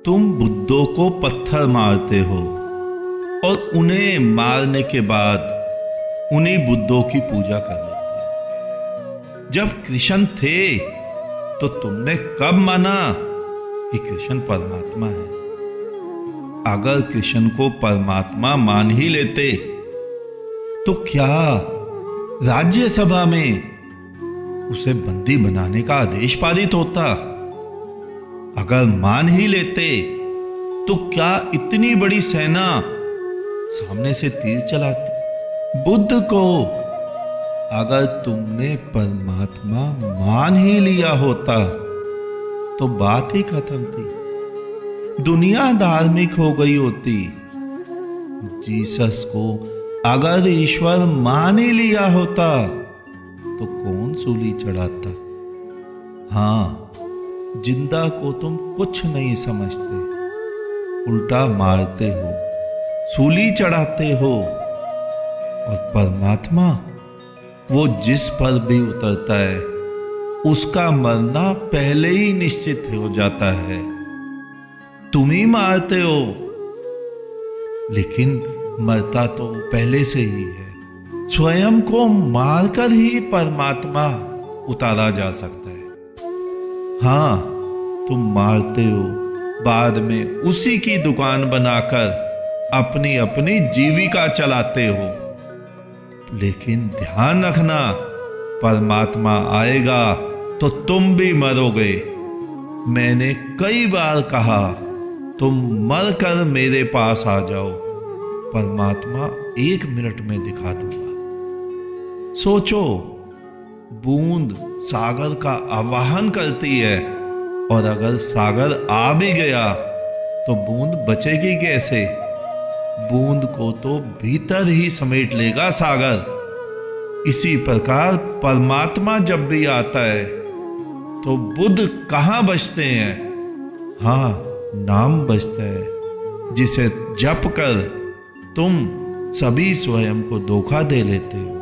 तुम बुद्धों को पत्थर मारते हो और उन्हें मारने के बाद उन्हीं बुद्धों की पूजा कर लेते हो। जब कृष्ण थे तो तुमने कब माना कि कृष्ण परमात्मा है? अगर कृष्ण को परमात्मा मान ही लेते तो क्या राज्यसभा में उसे बंदी बनाने का आदेश पारित होता? अगर मान ही लेते तो क्या इतनी बड़ी सेना सामने से तीर चलाती? बुद्ध को अगर तुमने परमात्मा मान ही लिया होता तो बात ही खत्म थी, दुनिया धार्मिक हो गई होती। जीसस को अगर ईश्वर मान ही लिया होता तो कौन सूली चढ़ाता? हाँ, जिंदा को तुम कुछ नहीं समझते, उल्टा मारते हो, सूली चढ़ाते हो। और परमात्मा वो जिस पर भी उतरता है उसका मरना पहले ही निश्चित हो जाता है। तुम ही मारते हो, लेकिन मरता तो पहले से ही है। स्वयं को मारकर ही परमात्मा उतारा जा सकता है। हाँ, तुम मारते हो, बाद में उसी की दुकान बनाकर अपनी अपनी जीविका चलाते हो। लेकिन ध्यान रखना, परमात्मा आएगा तो तुम भी मरोगे। मैंने कई बार कहा, तुम मर कर मेरे पास आ जाओ, परमात्मा 1 मिनट में दिखा दूंगा। सोचो, बूंद सागर का आवाहन करती है और अगर सागर आ भी गया तो बूंद बचेगी कैसे? बूंद को तो भीतर ही समेट लेगा सागर। इसी प्रकार परमात्मा जब भी आता है तो बुद्ध कहाँ बचते हैं? हाँ, नाम बचता है जिसे जप कर तुम सभी स्वयं को धोखा दे लेते हो।